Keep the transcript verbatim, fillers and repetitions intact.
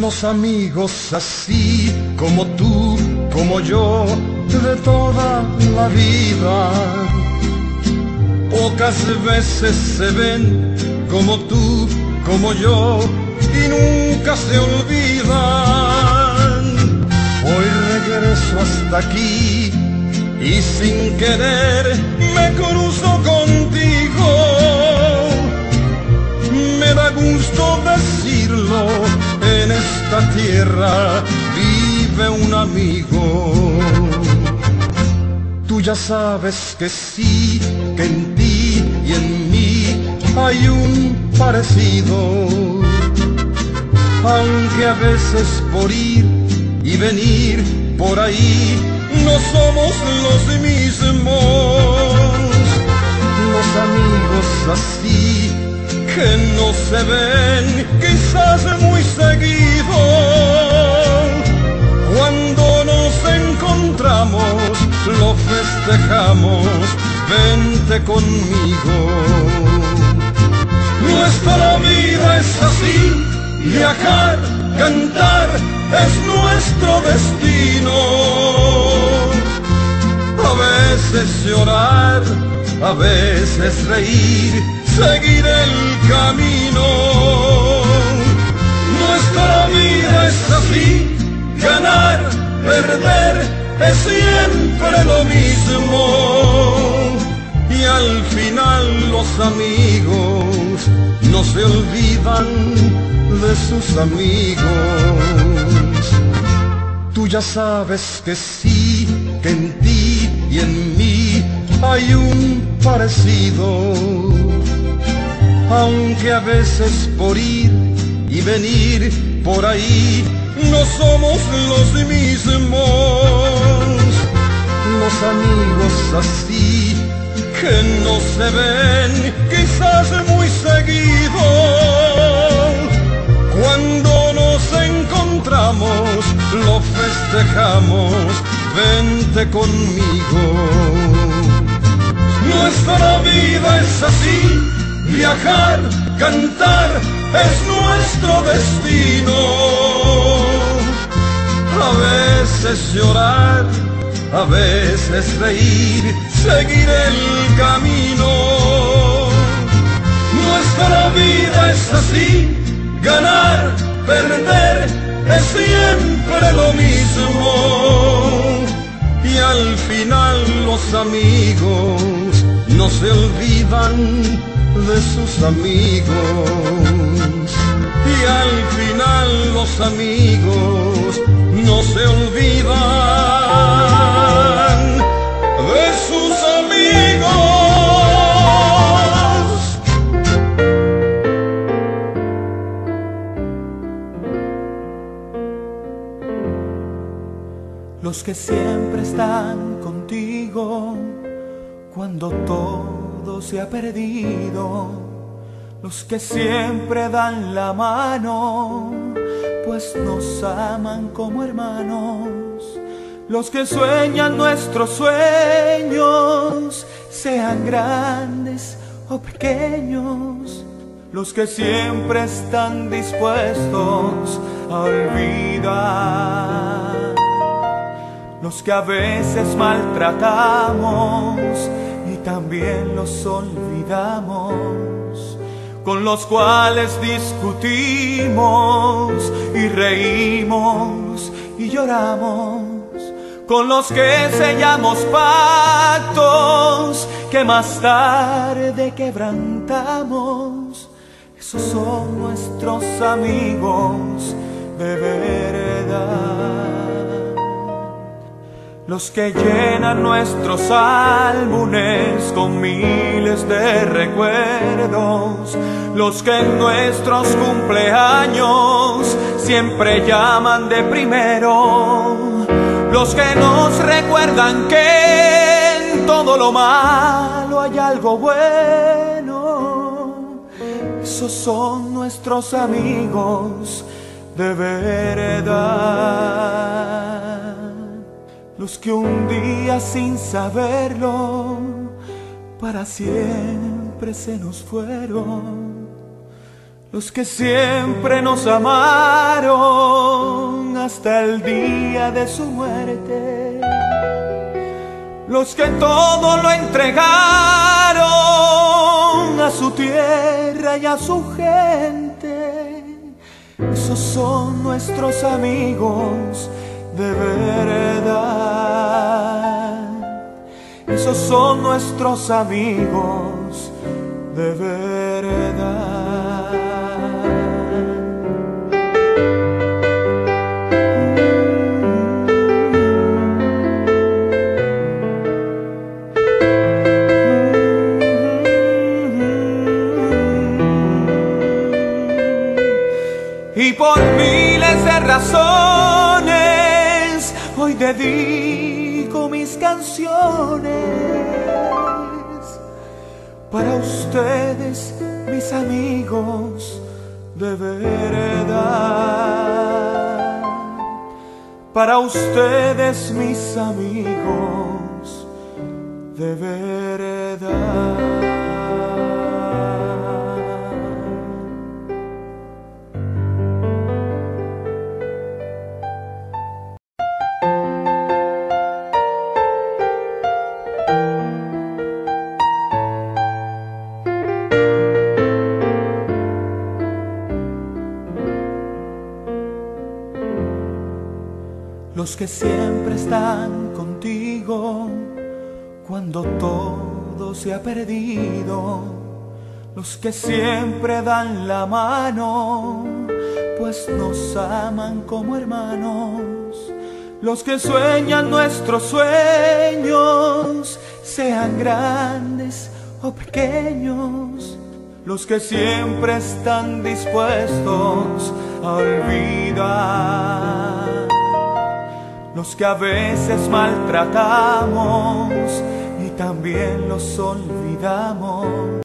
Los amigos así como tú, como yo, de toda la vida, pocas veces se ven como tú, como yo, y nunca se olvidan. Hoy regreso hasta aquí y sin querer me cruzo contigo. Me da gusto decirlo, en esta tierra vive un amigo. Tú ya sabes que sí, que en ti y en mí hay un parecido, aunque a veces por ir y venir por ahí no somos los mismos. Los amigos así que no se ven quizás muy seguido, cuando nos encontramos lo festejamos, vente conmigo. Nuestra vida es así, viajar, cantar es nuestro destino. A veces llorar, a veces reír, seguir el camino. Nuestra vida es así, ganar, perder es siempre lo mismo. Y al final los amigos no se olvidan de sus amigos. Tú ya sabes que sí, que en ti y en mí hay un parecido, aunque a veces por ir y venir por ahí no somos los mismos. Los amigos así que no se ven quizás muy seguido, cuando nos encontramos lo festejamos, vente conmigo. Nuestra vida es así, viajar, cantar es nuestro destino. A veces llorar, a veces reír, seguir el camino. Nuestra vida es así, ganar, perder es siempre lo mismo. Y al final los amigos no se olvidan de sus amigos. Y al final los amigos no se olvidan de sus amigos. Los que siempre están contigo cuando todo se ha perdido, los que siempre dan la mano, pues nos aman como hermanos, los que sueñan nuestros sueños, sean grandes o pequeños, los que siempre están dispuestos a olvidar, los que a veces maltratamos y también los olvidamos, con los cuales discutimos y reímos y lloramos, con los que sellamos pactos que más tarde quebrantamos. Esos son nuestros amigos de verdad, los que llenan nuestros álbumes con miles de recuerdos, los que en nuestros cumpleaños siempre llaman de primero, los que nos recuerdan que en todo lo malo hay algo bueno. Esos son nuestros amigos de verdad, los que un día sin saberlo para siempre se nos fueron, los que siempre nos amaron hasta el día de su muerte, los que todo lo entregaron a su tierra y a su gente. Esos son nuestros amigos de verdad. Esos son nuestros amigos de verdad. Y por miles de razones hoy dedico mis canciones para ustedes, mis amigos de verdad. Para ustedes, mis amigos de verdad. Los que siempre están contigo cuando todo se ha perdido, los que siempre dan la mano, pues nos aman como hermanos, los que sueñan nuestros sueños, sean grandes o pequeños, los que siempre están dispuestos a olvidar, los que a veces maltratamos y también los olvidamos.